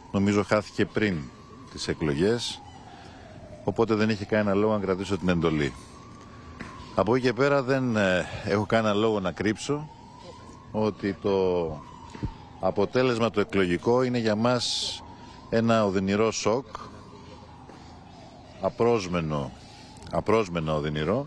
νομίζω χάθηκε πριν τις εκλογές, οπότε δεν είχε κανένα λόγο να κρατήσω την εντολή. Από εκεί και πέρα δεν έχω κανένα λόγο να κρύψω ότι το αποτέλεσμα το εκλογικό είναι για μας ένα οδυνηρό σοκ, απρόσμενο οδυνηρό.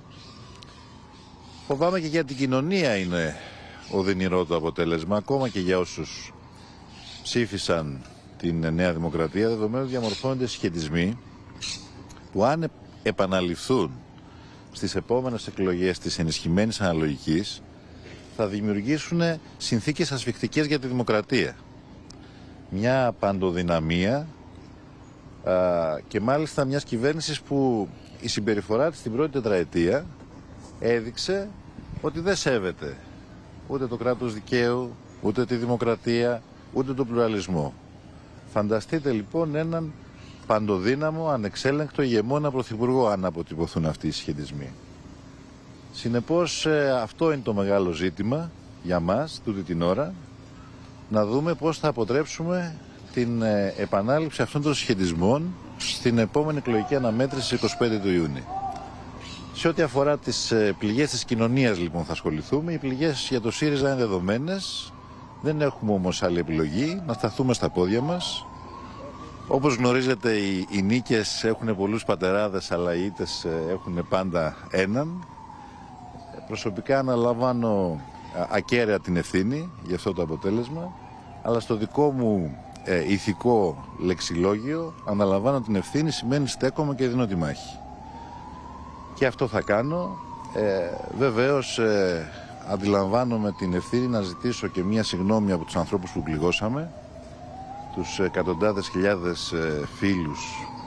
Φοβάμαι και για την κοινωνία είναι οδυνηρό το αποτέλεσμα, ακόμα και για όσους ψήφισαν την Νέα Δημοκρατία, δεδομένου διαμορφώνονται σχετισμοί που αν επαναληφθούν στις επόμενες εκλογές της ενισχυμένης αναλογικής θα δημιουργήσουν συνθήκες ασφικτικές για τη δημοκρατία. Μια παντοδυναμία και μάλιστα μιας κυβέρνησης που η συμπεριφορά της την πρώτη τετραετία έδειξε ότι δεν σέβεται ούτε το κράτος δικαίου, ούτε τη δημοκρατία, ούτε τον πλουραλισμό. Φανταστείτε λοιπόν έναν παντοδύναμο, ανεξέλεγκτο ηγεμόνα πρωθυπουργό αν αποτυπωθούν αυτοί οι συσχετισμοί. Συνεπώς αυτό είναι το μεγάλο ζήτημα για μας τούτη την ώρα, να δούμε πώς θα αποτρέψουμε την επανάληψη αυτών των συσχετισμών στην επόμενη εκλογική αναμέτρηση 25 του Ιούνιου. Σε ό,τι αφορά τις πληγές της κοινωνίας λοιπόν θα ασχοληθούμε. Οι πληγές για το ΣΥΡΙΖΑ είναι δεδομένες, δεν έχουμε όμως άλλη επιλογή, να σταθούμε στα πόδια μας. Όπως γνωρίζετε οι νίκες έχουν πολλούς πατεράδες, αλλά οι ήττες έχουν πάντα έναν. Προσωπικά αναλαμβάνω ακέραια την ευθύνη για αυτό το αποτέλεσμα, αλλά στο δικό μου ηθικό λεξιλόγιο αναλαμβάνω την ευθύνη σημαίνει στέκομαι και δίνω τη μάχη. Και αυτό θα κάνω. Βεβαίως αντιλαμβάνομαι την ευθύνη να ζητήσω και μία συγγνώμη από τους ανθρώπους που πληγώσαμε, τους εκατοντάδες χιλιάδες φίλους,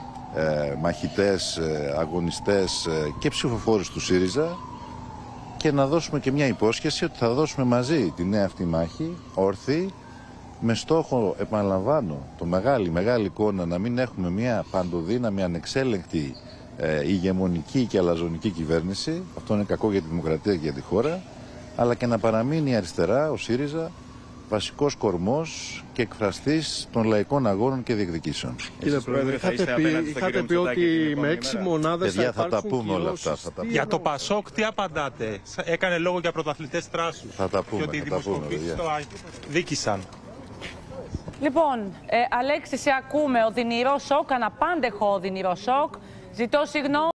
μαχητές, αγωνιστές και ψηφοφόρους του ΣΥΡΙΖΑ, και να δώσουμε και μια υπόσχεση ότι θα δώσουμε μαζί τη νέα αυτή μάχη, όρθιοι, με στόχο, επαναλαμβάνω, το μεγάλη εικόνα, να μην έχουμε μια παντοδύναμη, ανεξέλεγκτη, ηγεμονική και αλαζονική κυβέρνηση. Αυτό είναι κακό για τη δημοκρατία και για τη χώρα, αλλά και να παραμείνει η αριστερά, ο ΣΥΡΙΖΑ, βασικός κορμός και εκφραστής των λαϊκών αγώνων και διεκδικήσεων. Κύριε Πρόεδρε, είχατε πει ότι με 6 μονάδες θα υπάρξουν θα τα πούμε όλα αυτά. Για το ΠΑΣΟΚ τι απαντάτε? Έκανε λόγο για πρωταθλητές τράσους. Θα τα πούμε. Και ότι οι δημοσκοπήσεις το δίκησαν. Λοιπόν, Αλέξη, σε ακούμε. Οδυνηρό σοκ, αναπάντεχο οδυνηρό σοκ. Ζητώ συγγνώμη.